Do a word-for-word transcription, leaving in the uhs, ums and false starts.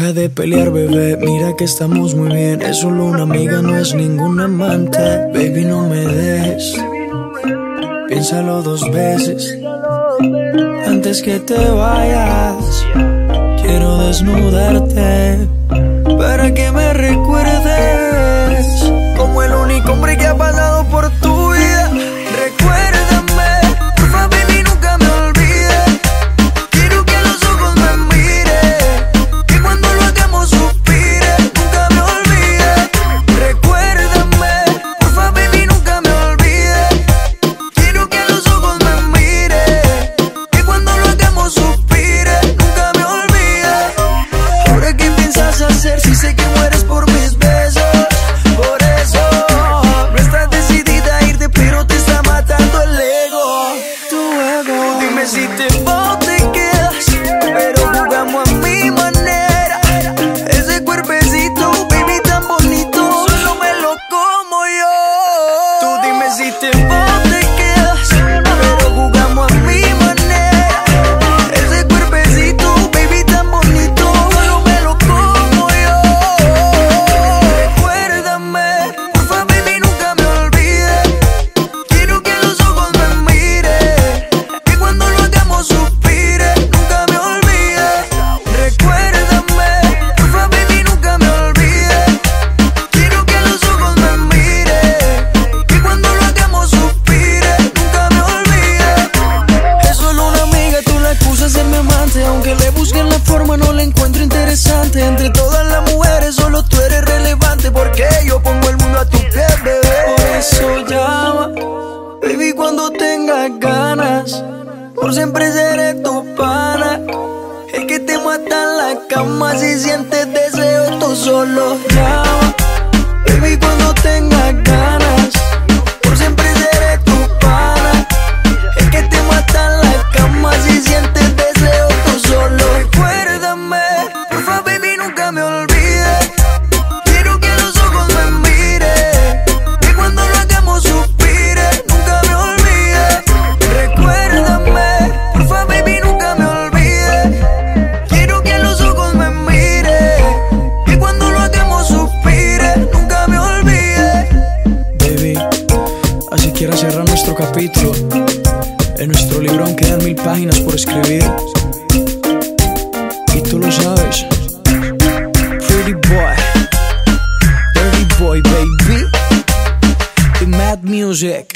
Deja de pelear, bebé, mira que estamos muy bien. Es solo una amiga, no es ningún amante. Baby, no me dejes, piénsalo dos veces antes que te vayas. Quiero desnudarte para que me recuerdes como el único hombre que ha pasado por tu vida. Recuérdame, porfa, baby, nunca me olvides. Quiero que los ojos me miren, que cuando lo hagamos suspire. Nunca me olvides. Recuérdame, porfa, baby, nunca me olvides. Quiero que los ojos me miren, que cuando lo hagamos suspire. Nunca me olvides. Ahora, ¿qué piensas hacer si sé que mueres por mis besos? Por eso no estás decidida a irte, pero te está matando el ego. Tu ego. Dime si te vas o te quedas, pero jugamos a mi manera. Ese cuerpecito, baby, tan bonito, solo me lo como yo. Tú dime si te vas o te quedas, pero jugamos a mi manera. Ese cuerpecito, baby, tan bonito, solo me lo como yo. Recuérdame, porfa, baby, nunca me olvides. Quiero que los ojos me miren, que cuando lo hagamos suspire. Nunca me olvides. Recuérdame, porfa, baby, nunca me olvides. Quiero que los ojos me miren, que cuando lo hagamos suspire. Nunca me olvides. Es solo una amiga, tú la acusas de mi amante. Aunque le busquen la forma, no la encuentro interesante. Entre todas las mujeres, solo tú eres relevante, porque yo pongo el mundo a tus pies, bebé. Por eso llama, baby, cuando tengas ganas. Por siempre seré tu pana, el que te mata en la cama. Si sientes deseo, tú solo llama, baby, cuando tengas ganas. Por siempre seré tu pana, el que te mata en la cama. Si sientes deseo, tú solo. Recuérdame, porfa, baby, nunca me olvides. Quiero que los ojos me miren, que cuando lo hagamos suspire. Nunca me olvides. Recuérdame, porfa, baby, nunca me olvides. Quiero que los ojos me miren, que cuando lo hagamos suspire. Nunca me olvides. Baby, así quiera cerrar nuestro capítulo. En nuestro libro aún quedan mil páginas por escribir, y tú lo sabes. Pretty boy, dirty boy, baby. The Mad Music.